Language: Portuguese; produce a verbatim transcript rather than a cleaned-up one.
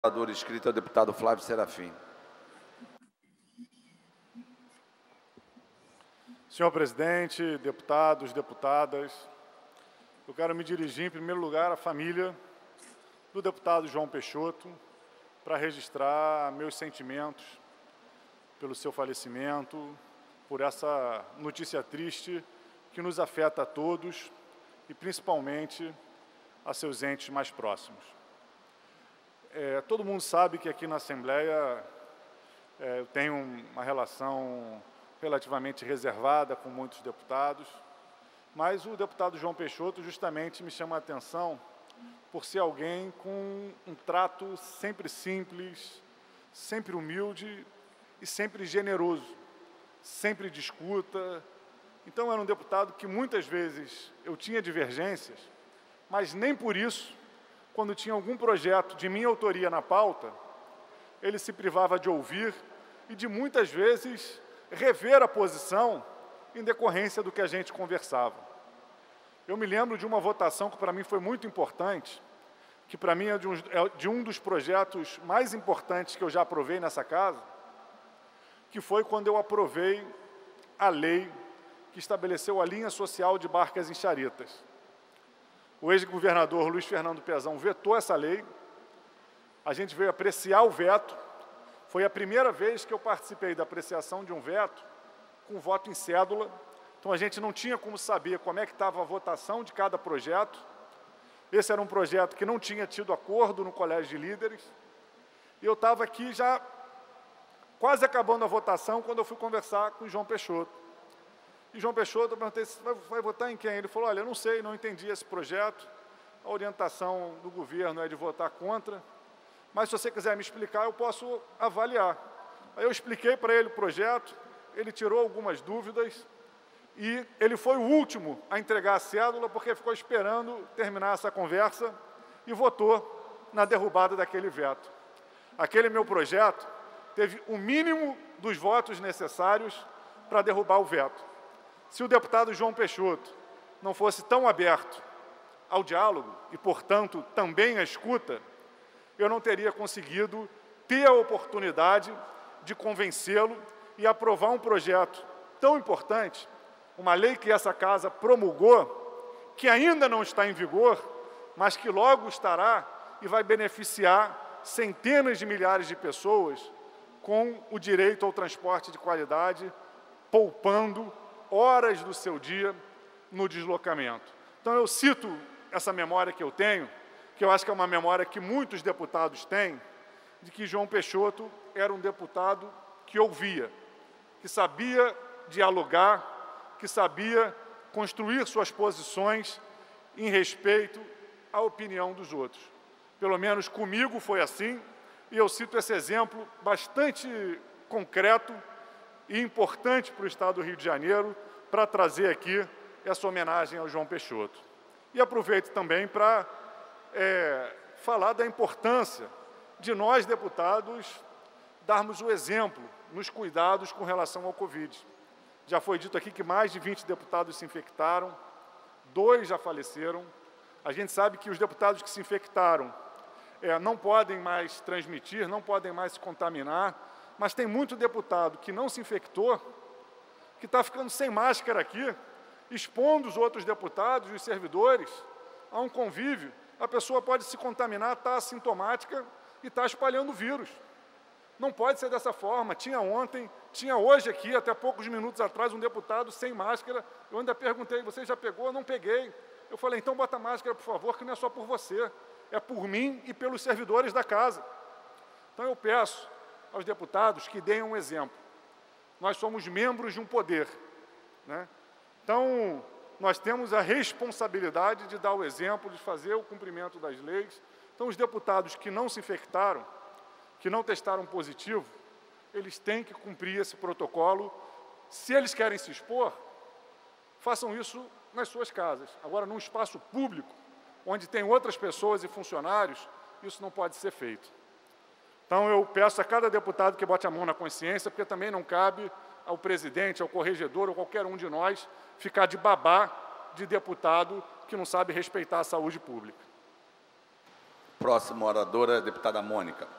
Palavra escrita ao deputado Flávio Serafim. Senhor presidente, deputados, deputadas, eu quero me dirigir, em primeiro lugar, à família do deputado João Peixoto para registrar meus sentimentos pelo seu falecimento, por essa notícia triste que nos afeta a todos e, principalmente, a seus entes mais próximos. É, todo mundo sabe que aqui na Assembleia é, eu tenho uma relação relativamente reservada com muitos deputados, mas o deputado João Peixoto justamente me chama a atenção por ser alguém com um trato sempre simples, sempre humilde e sempre generoso, sempre de escuta. Então era um deputado que muitas vezes eu tinha divergências, mas nem por isso, quando tinha algum projeto de minha autoria na pauta, ele se privava de ouvir e de muitas vezes rever a posição em decorrência do que a gente conversava. Eu me lembro de uma votação que para mim foi muito importante, que para mim é de um, é de um dos projetos mais importantes que eu já aprovei nessa casa, que foi quando eu aprovei a lei que estabeleceu a linha social de barcas em charetas. O ex-governador Luiz Fernando Pezão vetou essa lei, a gente veio apreciar o veto, foi a primeira vez que eu participei da apreciação de um veto com voto em cédula, então a gente não tinha como saber como é que estava a votação de cada projeto. Esse era um projeto que não tinha tido acordo no Colégio de Líderes, e eu estava aqui já quase acabando a votação quando eu fui conversar com o João Peixoto. E João Peixoto, eu perguntei, vai, vai votar em quem? Ele falou, olha, eu não sei, não entendi esse projeto, a orientação do governo é de votar contra, mas se você quiser me explicar, eu posso avaliar. Aí eu expliquei para ele o projeto, ele tirou algumas dúvidas e ele foi o último a entregar a cédula porque ficou esperando terminar essa conversa e votou na derrubada daquele veto. Aquele meu projeto teve o mínimo dos votos necessários para derrubar o veto. Se o deputado João Peixoto não fosse tão aberto ao diálogo e, portanto, também à escuta, eu não teria conseguido ter a oportunidade de convencê-lo e aprovar um projeto tão importante, uma lei que essa casa promulgou, que ainda não está em vigor, mas que logo estará e vai beneficiar centenas de milhares de pessoas com o direito ao transporte de qualidade, poupando horas do seu dia no deslocamento. Então, eu cito essa memória que eu tenho, que eu acho que é uma memória que muitos deputados têm, de que João Peixoto era um deputado que ouvia, que sabia dialogar, que sabia construir suas posições em respeito à opinião dos outros. Pelo menos comigo foi assim, e eu cito esse exemplo bastante concreto e importante para o Estado do Rio de Janeiro, para trazer aqui essa homenagem ao João Peixoto. E aproveito também para é, falar da importância de nós, deputados, darmos o exemplo nos cuidados com relação ao Covid. Já foi dito aqui que mais de vinte deputados se infectaram, dois já faleceram. A gente sabe que os deputados que se infectaram é, não podem mais transmitir, não podem mais se contaminar, mas tem muito deputado que não se infectou, que está ficando sem máscara aqui, expondo os outros deputados e os servidores a um convívio. A pessoa pode se contaminar, está assintomática e está espalhando o vírus. Não pode ser dessa forma. Tinha ontem, tinha hoje aqui, até poucos minutos atrás, um deputado sem máscara. Eu ainda perguntei, você já pegou? Eu não peguei. Eu falei, então bota máscara, por favor, que não é só por você, é por mim e pelos servidores da casa. Então eu peço aos deputados que deem um exemplo. Nós somos membros de um poder, né? Então, nós temos a responsabilidade de dar o exemplo, de fazer o cumprimento das leis. Então, os deputados que não se infectaram, que não testaram positivo, eles têm que cumprir esse protocolo. Se eles querem se expor, façam isso nas suas casas. Agora, num espaço público, onde tem outras pessoas e funcionários, isso não pode ser feito. Então, eu peço a cada deputado que bote a mão na consciência, porque também não cabe ao presidente, ao corregedor ou qualquer um de nós ficar de babá de deputado que não sabe respeitar a saúde pública. Próximo orador é a deputada Mônica.